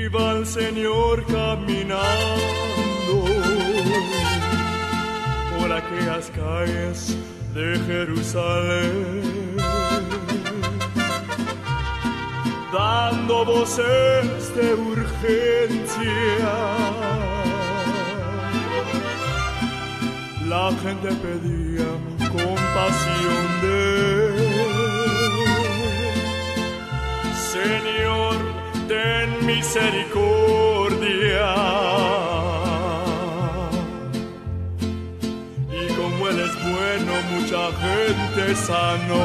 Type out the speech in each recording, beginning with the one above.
iba el Señor caminando por aquellas calles de Jerusalén, dando voces de urgencia. La gente pedía compasión de él. Señor, ten misericordia. Y como Él es bueno, mucha gente sanó.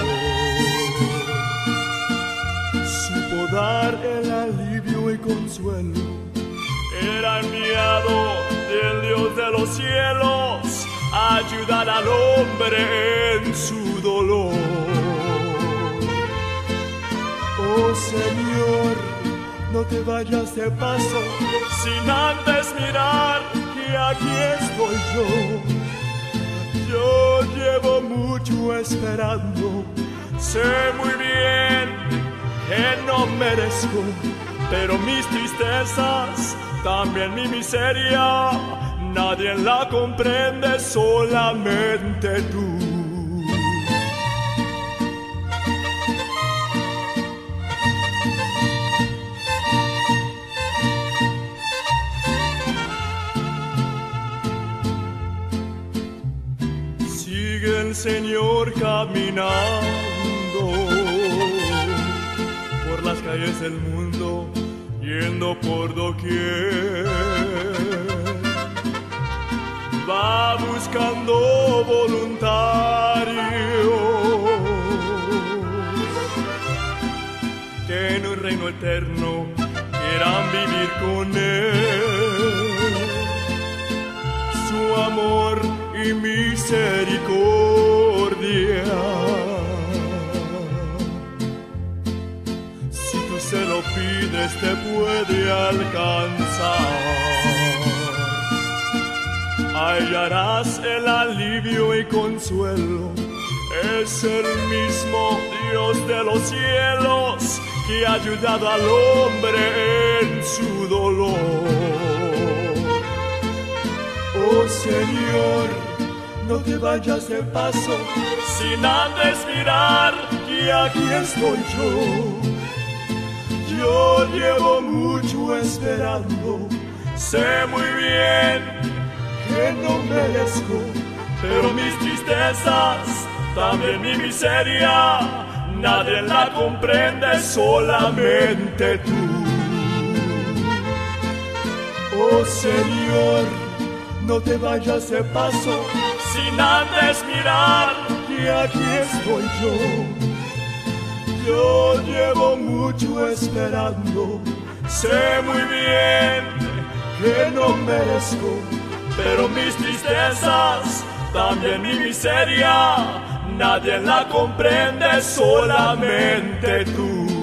Supo dar el alivio y consuelo. Era enviado del Dios de los cielos a ayudar al hombre en su dolor. Oh Señor, no te vayas de paso sin antes mirar que aquí estoy yo. Yo llevo mucho esperando, sé muy bien que no merezco, pero mis tristezas, también mi miseria, nadie la comprende, solamente tú. Sigue el Señor caminando por las calles del mundo, yendo por doquier. Va buscando voluntarios que en un reino eterno quieran vivir con Él. Su amor y misericordia, si tú se lo pides, te puede alcanzar. Hallarás el alivio y consuelo. Es el mismo Dios de los cielos que ha ayudado al hombre en su dolor. Oh Señor, no te vayas de paso sin antes mirar que aquí estoy yo. Yo llevo mucho esperando, sé muy bien que no merezco, pero mis tristezas, también mi miseria, nadie la comprende, solamente tú. Oh Señor, no te vayas de paso sin antes mirar que aquí estoy yo. Yo llevo mucho esperando, sé muy bien que no merezco, pero mis tristezas, también mi miseria, nadie la comprende, solamente tú.